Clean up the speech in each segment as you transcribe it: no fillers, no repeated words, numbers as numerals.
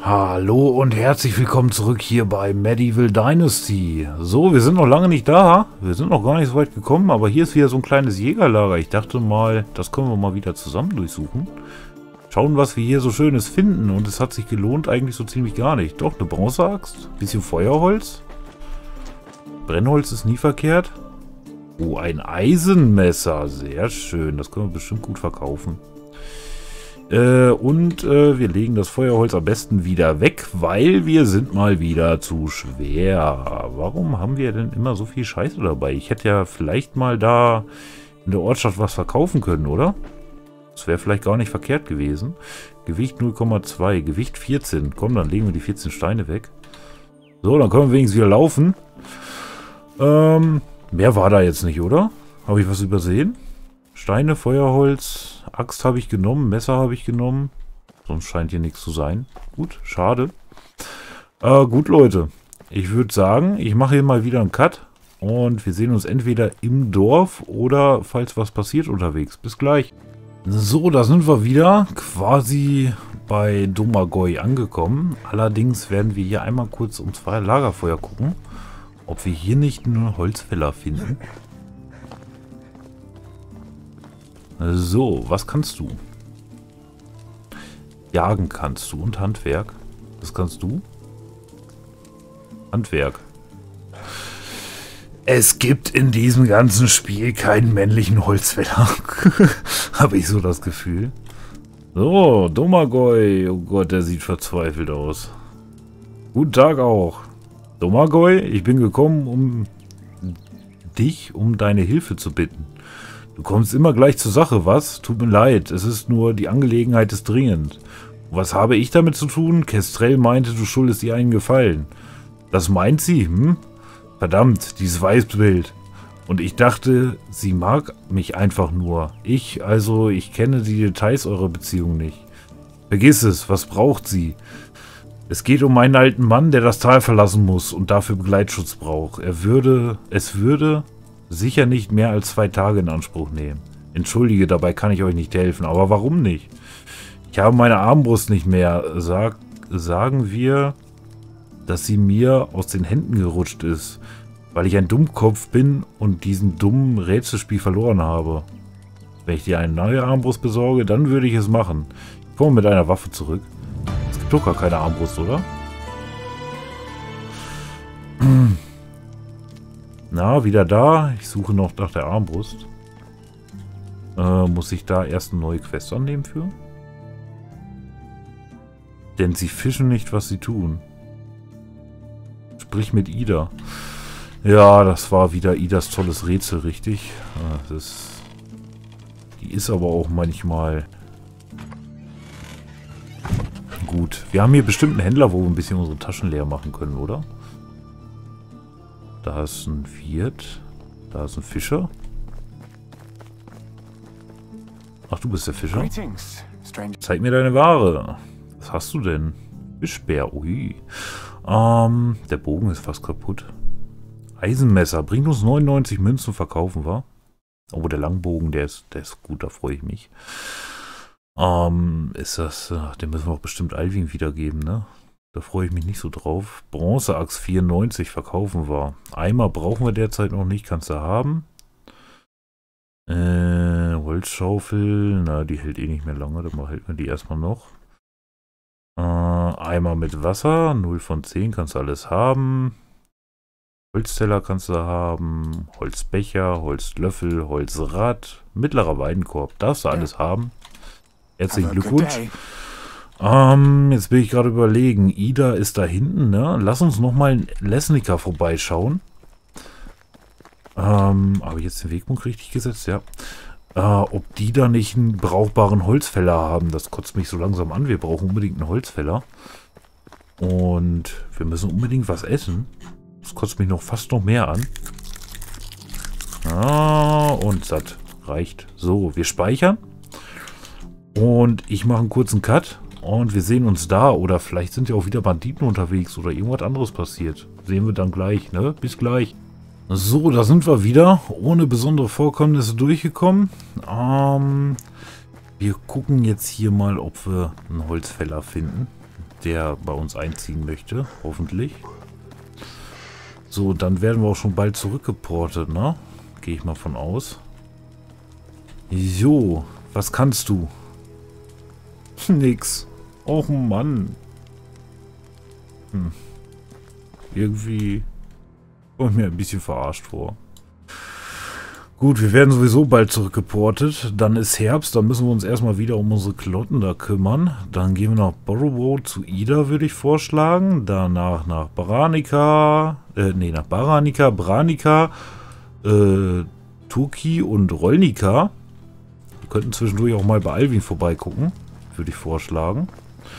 Hallo und herzlich willkommen zurück hier bei Medieval Dynasty. So, wir sind noch lange nicht da. Wir sind noch gar nicht so weit gekommen, aber hier ist wieder so ein kleines Jägerlager. Ich dachte mal, das können wir mal wieder zusammen durchsuchen. Schauen, was wir hier so Schönes finden. Und es hat sich gelohnt eigentlich so ziemlich gar nicht. Doch, eine Bronzeaxt, bisschen Feuerholz. Brennholz ist nie verkehrt. Oh, ein Eisenmesser. Sehr schön. Das können wir bestimmt gut verkaufen. Wir legen das Feuerholz am besten wieder weg, weil wir sind mal wieder zu schwer. Warum haben wir denn immer so viel Scheiße dabei? Ich hätte ja vielleicht mal da in der Ortschaft was verkaufen können, oder? Das wäre vielleicht gar nicht verkehrt gewesen. Gewicht 0,2, Gewicht 14. Komm, dann legen wir die 14 Steine weg. So, dann können wir wenigstens wieder laufen. Mehr war da jetzt nicht, oder? Habe ich was übersehen? Steine, Feuerholz, Axt habe ich genommen, Messer habe ich genommen. Sonst scheint hier nichts zu sein. Gut, schade. Gut, Leute. Ich würde sagen, ich mache hier mal wieder einen Cut. Und wir sehen uns entweder im Dorf oder, falls was passiert, unterwegs. Bis gleich. So, da sind wir wieder quasi bei Domagoj angekommen. Allerdings werden wir hier einmal kurz ums Lagerfeuer gucken, ob wir hier nicht einen Holzfäller finden. So, was kannst du? Jagen kannst du und Handwerk. Was kannst du? Handwerk. Es gibt in diesem ganzen Spiel keinen männlichen Holzfäller. Habe ich so das Gefühl. So, Domagoj. Oh Gott, der sieht verzweifelt aus. Guten Tag auch. Domagoj, ich bin gekommen, um deine Hilfe zu bitten. Du kommst immer gleich zur Sache, was? Tut mir leid, es ist nur, die Angelegenheit ist dringend. Und was habe ich damit zu tun? Kestrel meinte, du schuldest ihr einen Gefallen. Das meint sie, hm? Verdammt, dieses Weißbild. Und ich dachte, sie mag mich einfach nur. Ich kenne die Details eurer Beziehung nicht. Vergiss es, was braucht sie? Es geht um einen alten Mann, der das Tal verlassen muss und dafür Begleitschutz braucht. Es würde sicher nicht mehr als 2 Tage in Anspruch nehmen. Entschuldige, dabei kann ich euch nicht helfen. Aber warum nicht? Ich habe meine Armbrust nicht mehr. Sagen wir, dass sie mir aus den Händen gerutscht ist, weil ich ein Dummkopf bin und diesen dummen Rätselspiel verloren habe. Wenn ich dir eine neue Armbrust besorge, dann würde ich es machen. Ich komme mit einer Waffe zurück. Es gibt doch gar keine Armbrust, oder? Na, wieder da. Ich suche noch nach der Armbrust. Muss ich da erst eine neue Quest annehmen für? Denn sie fischen nicht, was sie tun. Sprich mit Ida. Ja, das war wieder Idas tolles Rätsel, richtig. Die ist aber auch manchmal gut. Wir haben hier bestimmt einen Händler, wo wir ein bisschen unsere Taschen leer machen können, oder? Da ist ein Wirt. Da ist ein Fischer. Ach, du bist der Fischer. Zeig mir deine Ware. Was hast du denn? Fischbär. Ui. Der Bogen ist fast kaputt. Eisenmesser. Bringt uns 99 Münzen, verkaufen wir. Oh, der Langbogen, der ist gut, da freue ich mich. Den müssen wir auch bestimmt Alvin wiedergeben, ne? Da freue ich mich nicht so drauf. Bronzeaxt 94 verkaufen wir. Eimer brauchen wir derzeit noch nicht. Kannst du haben. Holzschaufel. Na, die hält eh nicht mehr lange. Dann hält man die erstmal noch. Eimer mit Wasser. 0 von 10 kannst du alles haben. Holzteller kannst du haben. Holzbecher, Holzlöffel, Holzrad. Mittlerer Weidenkorb. Darfst du alles haben. Herzlichen Glückwunsch. Jetzt bin ich gerade überlegen. Ida ist da hinten, ne? Lass uns nochmal in Lesnica vorbeischauen. Habe ich jetzt den Wegpunkt richtig gesetzt? Ja. Ob die da nicht einen brauchbaren Holzfäller haben. Das kotzt mich so langsam an. Wir brauchen unbedingt einen Holzfäller. Und wir müssen unbedingt was essen. Das kotzt mich fast noch mehr an. Und satt. Reicht. So, wir speichern. Und ich mache einen kurzen Cut. Und wir sehen uns da. Oder vielleicht sind ja auch wieder Banditen unterwegs. Oder irgendwas anderes passiert. Sehen wir dann gleich, ne? Bis gleich. So, da sind wir wieder. Ohne besondere Vorkommnisse durchgekommen. Wir gucken jetzt hier mal, ob wir einen Holzfäller finden. der bei uns einziehen möchte. Hoffentlich. So, dann werden wir auch schon bald zurückgeportet, ne? Gehe ich mal von aus. Jo, was kannst du? Nix. Och Mann. Irgendwie kommt mir ein bisschen verarscht vor. Gut, wir werden sowieso bald zurückgeportet. Dann ist Herbst, dann müssen wir uns erstmal wieder um unsere Klotten da kümmern. Dann gehen wir nach Borrowood zu Ida, würde ich vorschlagen. Danach nach Baranika, Branika, Turki und Rolnika. Wir könnten zwischendurch auch mal bei Alvin vorbeigucken, würde ich vorschlagen.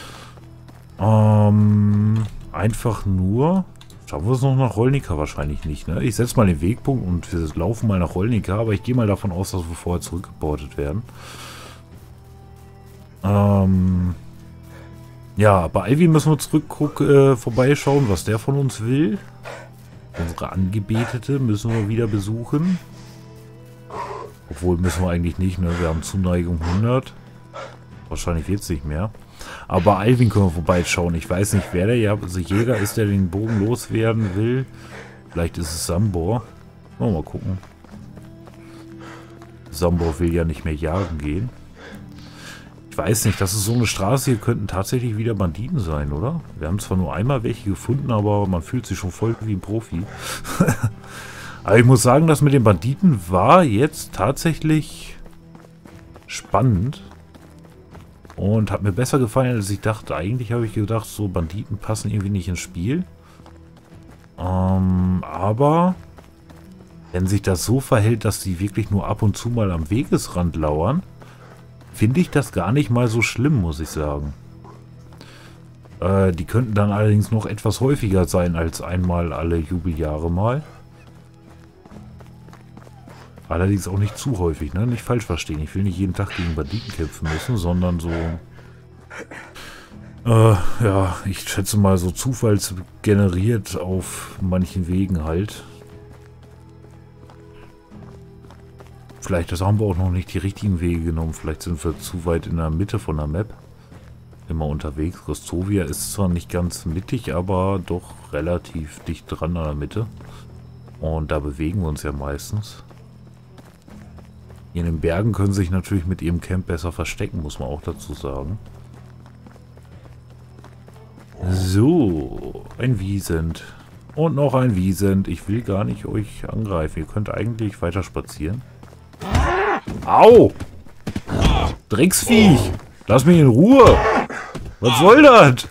Einfach nur... Schaffen wir es noch nach Rolnika? Wahrscheinlich nicht, ne? Ich setze mal den Wegpunkt und wir laufen mal nach Rolnika, aber ich gehe mal davon aus, dass wir vorher zurückgeportet werden. Ja, bei Ivy müssen wir vorbeischauen, was der von uns will. Unsere Angebetete müssen wir wieder besuchen. Obwohl müssen wir eigentlich nicht, ne? Wir haben Zuneigung 100. Wahrscheinlich wird es nicht mehr. Aber bei Alvin können wir vorbeischauen. Ich weiß nicht, wer der Jäger ist, der den Bogen loswerden will. Vielleicht ist es Sambor. Mal gucken. Sambor will ja nicht mehr jagen gehen. Ich weiß nicht, das ist so eine Straße, hier könnten tatsächlich wieder Banditen sein, oder? Wir haben zwar nur einmal welche gefunden, aber man fühlt sich schon voll wie ein Profi. Aber ich muss sagen, das mit den Banditen war jetzt tatsächlich spannend. Und hat mir besser gefallen, als ich dachte. Eigentlich habe ich gedacht, so Banditen passen irgendwie nicht ins Spiel. Aber wenn sich das so verhält, dass sie wirklich nur ab und zu mal am Wegesrand lauern, finde ich das gar nicht mal so schlimm, muss ich sagen. Die könnten dann allerdings noch etwas häufiger sein als einmal alle Jubeljahre mal. Allerdings auch nicht zu häufig, ne? Nicht falsch verstehen. Ich will nicht jeden Tag gegen Banditen kämpfen müssen, sondern so... ja, ich schätze mal so zufallsgeneriert auf manchen Wegen halt. Vielleicht haben wir auch noch nicht die richtigen Wege genommen. Vielleicht sind wir zu weit in der Mitte von der Map immer unterwegs. Rostovia ist zwar nicht ganz mittig, aber doch relativ dicht dran an der Mitte. Und da bewegen wir uns ja meistens. Hier in den Bergen können sie sich natürlich mit ihrem Camp besser verstecken, muss man auch dazu sagen. So, ein Wiesent. Und noch ein Wiesent. Ich will gar nicht euch angreifen. Ihr könnt eigentlich weiter spazieren. Au! Drecksviech! Lass mich in Ruhe! Was soll das?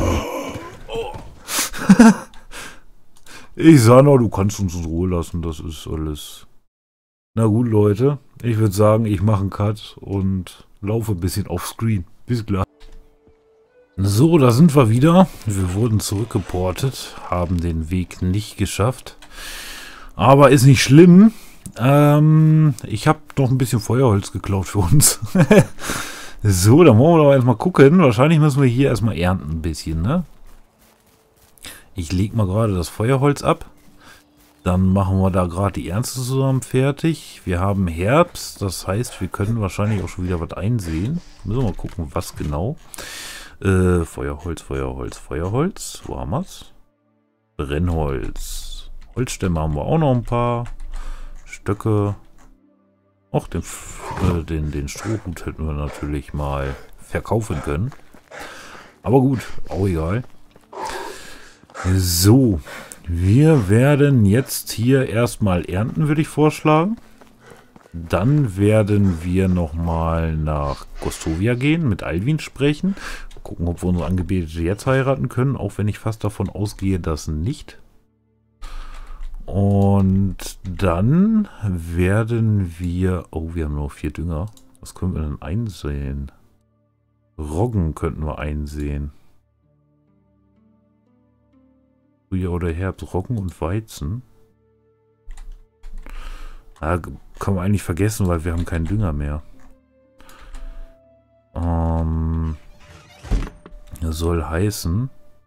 Ich sag noch, du kannst uns in Ruhe lassen. Das ist alles... Na gut, Leute, ich würde sagen, ich mache einen Cut und laufe ein bisschen offscreen. Bis gleich. So, da sind wir wieder. Wir wurden zurückgeportet, haben den Weg nicht geschafft. Aber ist nicht schlimm. Ich habe noch ein bisschen Feuerholz geklaut für uns. So, dann wollen wir doch erstmal gucken. Wahrscheinlich müssen wir hier erstmal ernten ein bisschen, ne? Ich lege mal gerade das Feuerholz ab. Dann machen wir da gerade die Ernte zusammen fertig. Wir haben Herbst, das heißt, wir können wahrscheinlich auch schon wieder was einsehen. Müssen wir mal gucken, was genau. Feuerholz, Feuerholz, Feuerholz. Wo haben wir es? Brennholz. Holzstämme haben wir auch noch ein paar. Stöcke. Auch den Strohhut hätten wir natürlich mal verkaufen können. Aber gut, auch egal. So. Wir werden jetzt hier erstmal ernten, würde ich vorschlagen. Dann werden wir nochmal nach Gostovia gehen, mit Alvin sprechen. Gucken, ob wir unsere Angebetete jetzt heiraten können, auch wenn ich fast davon ausgehe, dass nicht. Und dann werden wir... Oh, wir haben noch 4 Dünger. Was können wir denn einsehen? Roggen könnten wir einsehen. Frühjahr oder Herbst, Roggen und Weizen. Ja, kann man eigentlich vergessen, weil wir haben keinen Dünger mehr. Das soll heißen,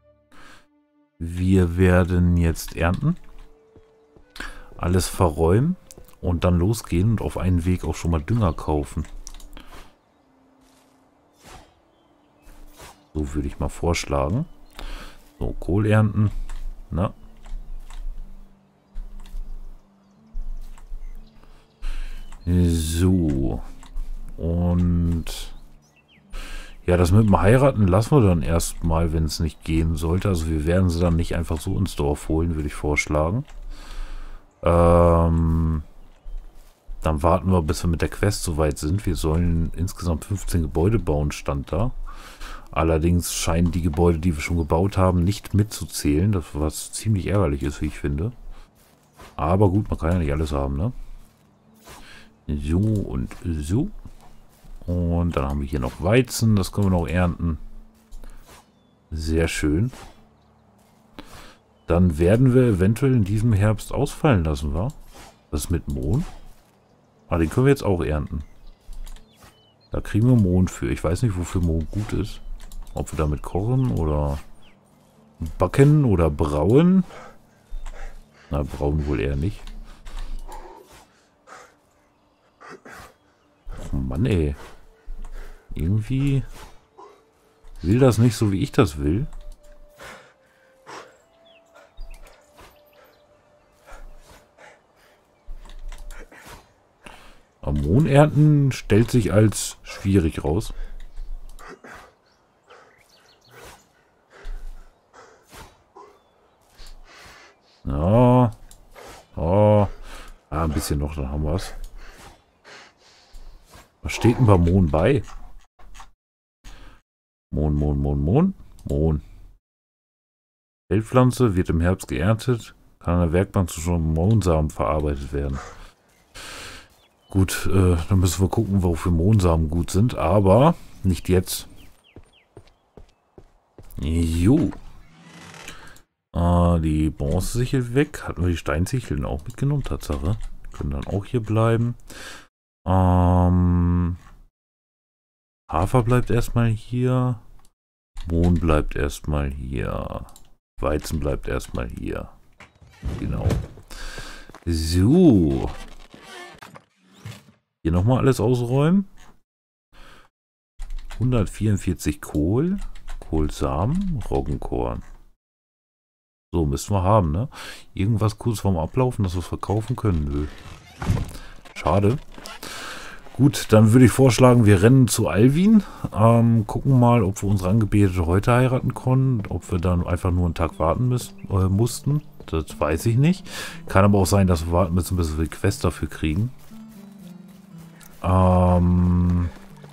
wir werden jetzt ernten, alles verräumen und dann losgehen und auf einen Weg auch schon mal Dünger kaufen. So würde ich mal vorschlagen. So, Kohl ernten. Na. So. Und ja, das mit dem Heiraten lassen wir dann erstmal, wenn es nicht gehen sollte. Also wir werden sie dann nicht einfach so ins Dorf holen, würde ich vorschlagen. Dann warten wir, bis wir mit der Quest soweit sind. Wir sollen insgesamt 15 Gebäude bauen, stand da. Allerdings scheinen die Gebäude, die wir schon gebaut haben, nicht mitzuzählen. Das was ziemlich ärgerlich ist, wie ich finde. Aber gut, man kann ja nicht alles haben, ne? So und so. Und dann haben wir hier noch Weizen. Das können wir noch ernten. Sehr schön. Dann werden wir eventuell in diesem Herbst ausfallen lassen, wa? Was ist mit Mohn? Ah, den können wir jetzt auch ernten. Da kriegen wir Mohn für. Ich weiß nicht, wofür Mohn gut ist. Ob wir damit kochen oder backen oder brauen. Na, brauen wohl eher nicht. Oh Mann, ey. Irgendwie will das nicht so, wie ich das will. Mohn ernten stellt sich als schwierig raus. Ja. Oh. Ah, ein bisschen noch, dann haben wir es. Was steht denn bei Mohn bei? Mohn, Mohn, Mohn, Mohn. Mohn. Feldpflanze wird im Herbst geerntet. Kann an der Werkbank zu schon Mohnsamen verarbeitet werden. Gut, dann müssen wir gucken, wofür Mohnsamen gut sind. Aber nicht jetzt. Jo. Die Bronzesichel weg. Hatten wir die Steinsicheln auch mitgenommen? Tatsache. Können dann auch hier bleiben. Hafer bleibt erstmal hier. Mohn bleibt erstmal hier. Weizen bleibt erstmal hier. Genau. So. Hier nochmal alles ausräumen. 144 Kohl. Kohlsamen. Roggenkorn. So, müssen wir haben, ne? Irgendwas kurz vorm Ablaufen, dass wir es verkaufen können. Nö. Schade. Gut, dann würde ich vorschlagen, wir rennen zu Alvin. Gucken mal, ob wir unsere Angebetete heute heiraten konnten. Ob wir dann einfach nur einen Tag warten mussten. Das weiß ich nicht. Kann aber auch sein, dass wir warten müssen, bis wir die Quest dafür kriegen. Und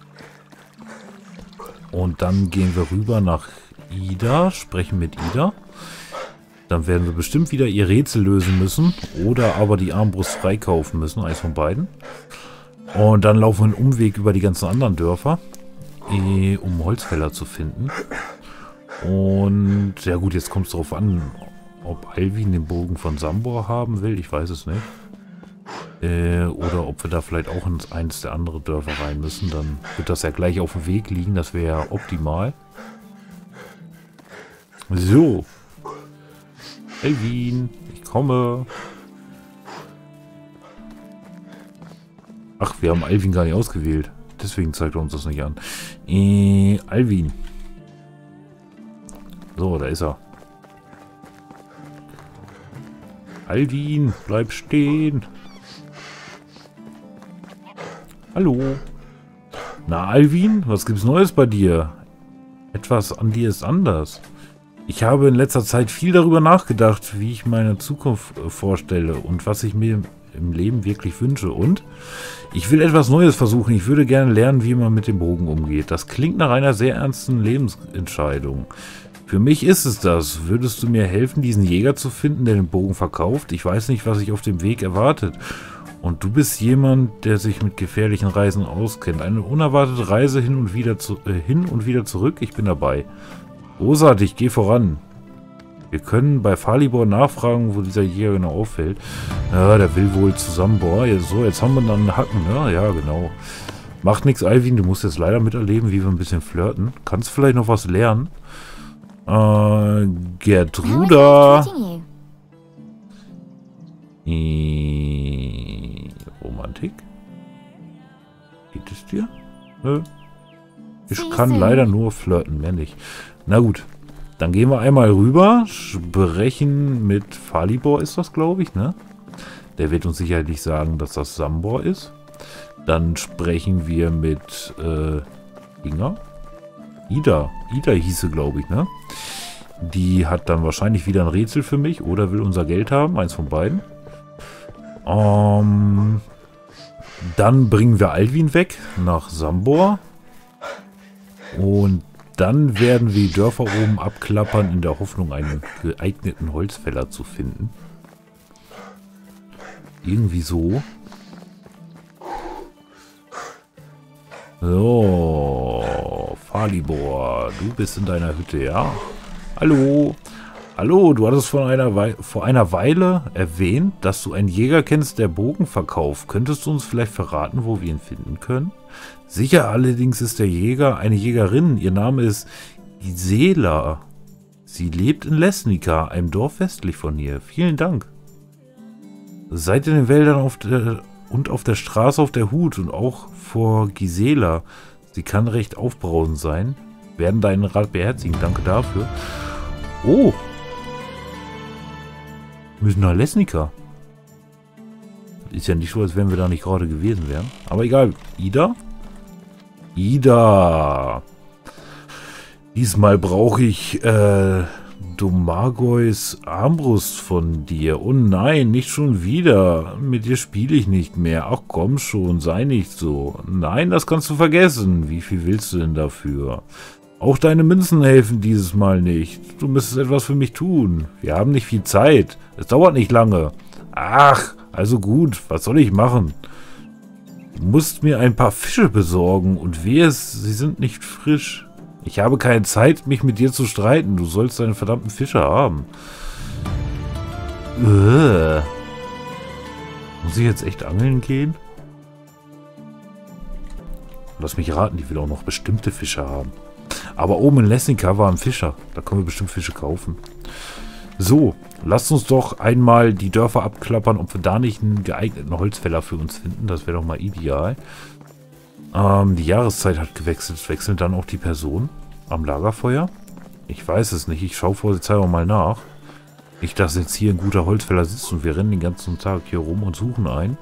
dann gehen wir rüber nach Ida. Sprechen mit Ida. Dann werden wir bestimmt wieder ihr Rätsel lösen müssen. Oder aber die Armbrust freikaufen müssen. Eins von beiden. Und dann laufen wir einen Umweg über die ganzen anderen Dörfer. Um Holzfäller zu finden. Und ja gut, jetzt kommt es darauf an, ob Alvin den Bogen von Sambor haben will. Ich weiß es nicht. Oder ob wir da vielleicht auch in eins der anderen Dörfer rein müssen. Dann wird das ja gleich auf dem Weg liegen. Das wäre ja optimal. So. Alvin, ich komme. Ach, wir haben Alvin gar nicht ausgewählt. Deswegen zeigt er uns das nicht an. Alvin. So, da ist er. Alvin, bleib stehen. Hallo. Na, Alvin, was gibt's Neues bei dir? Etwas an dir ist anders. Ich habe in letzter Zeit viel darüber nachgedacht, wie ich meine Zukunft vorstelle und was ich mir im Leben wirklich wünsche. Und ich will etwas Neues versuchen. Ich würde gerne lernen, wie man mit dem Bogen umgeht. Das klingt nach einer sehr ernsten Lebensentscheidung. Für mich ist es das. Würdest du mir helfen, diesen Jäger zu finden, der den Bogen verkauft? Ich weiß nicht, was sich auf dem Weg erwartet. Und du bist jemand, der sich mit gefährlichen Reisen auskennt. Eine unerwartete Reise hin und wieder zurück. Ich bin dabei. Großartig, geh voran. Wir können bei Falibor nachfragen, wo dieser Jäger genau auffällt. Ja, der will wohl zu Sambor. Ja, so, jetzt haben wir dann einen Hacken, ne? Ja, genau. Macht nichts, Alvin. Du musst jetzt leider miterleben, wie wir ein bisschen flirten. Kannst vielleicht noch was lernen? Gertruda. Romantik? Geht es dir? Nö. Ich kann leider nur flirten, mehr nicht. Na gut, dann gehen wir einmal rüber, sprechen mit Falibor ist das, glaube ich, ne? Der wird uns sicherlich sagen, dass das Sambor ist. Dann sprechen wir mit Inga. Ida hieße, glaube ich, ne? Die hat dann wahrscheinlich wieder ein Rätsel für mich oder will unser Geld haben. Eins von beiden. Dann bringen wir Alvin weg nach Sambor. Und dann werden wir die Dörfer oben abklappern, in der Hoffnung, einen geeigneten Holzfäller zu finden. Irgendwie so. So, Falibor, du bist in deiner Hütte, ja? Hallo. Hallo, du hattest vor einer Weile erwähnt, dass du einen Jäger kennst, der Bogen verkauft. Könntest du uns vielleicht verraten, wo wir ihn finden können? Sicher allerdings ist der Jäger eine Jägerin. Ihr Name ist Gisela. Sie lebt in Lesnica, einem Dorf westlich von hier. Vielen Dank. Seid in den Wäldern auf der Straße auf der Hut und auch vor Gisela. Sie kann recht aufbrausend sein. Werden deinen Rat beherzigen. Danke dafür. Oh. Wir müssen nach Lesnica. Ist ja nicht so, als wenn wir da nicht gerade gewesen wären. Aber egal. Ida? Ida. Diesmal brauche ich Domagois Armbrust von dir. Oh nein, nicht schon wieder. Mit dir spiele ich nicht mehr. Ach komm schon, sei nicht so. Nein, das kannst du vergessen. Wie viel willst du denn dafür? Auch deine Münzen helfen dieses Mal nicht. Du müsstest etwas für mich tun. Wir haben nicht viel Zeit. Es dauert nicht lange. Ach, also gut. Was soll ich machen? Du musst mir ein paar Fische besorgen. Und wehe es, sie sind nicht frisch. Ich habe keine Zeit, mich mit dir zu streiten. Du sollst deine verdammten Fische haben. Muss ich jetzt echt angeln gehen? Lass mich raten, die will auch noch bestimmte Fische haben. Aber oben in Lesnica war ein Fischer. Da können wir bestimmt Fische kaufen. So, lasst uns doch einmal die Dörfer abklappern, ob wir da nicht einen geeigneten Holzfäller für uns finden. Das wäre doch mal ideal. Die Jahreszeit hat gewechselt. Wechselt dann auch die Person am Lagerfeuer? Ich weiß es nicht. Ich schaue vorsichtshalber mal nach. Nicht, dass jetzt hier ein guter Holzfäller sitzt und wir rennen den ganzen Tag hier rum und suchen einen.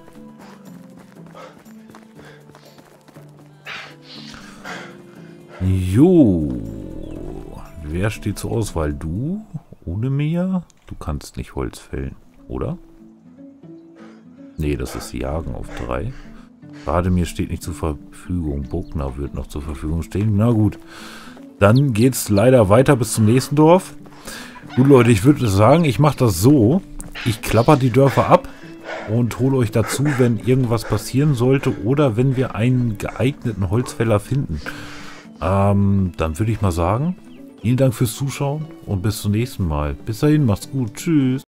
Jo. Wer steht zur Auswahl? Du? Ohne mehr? Du kannst nicht Holz fällen, oder? Nee, das ist Jagen auf 3. Rademir steht nicht zur Verfügung. Bogner wird noch zur Verfügung stehen. Na gut. Dann geht's leider weiter bis zum nächsten Dorf. Gut, Leute, ich würde sagen, ich mache das so. Ich klapper die Dörfer ab und hole euch dazu, wenn irgendwas passieren sollte oder wenn wir einen geeigneten Holzfäller finden. Dann würde ich mal sagen, vielen Dank fürs Zuschauen und bis zum nächsten Mal. Bis dahin, macht's gut. Tschüss.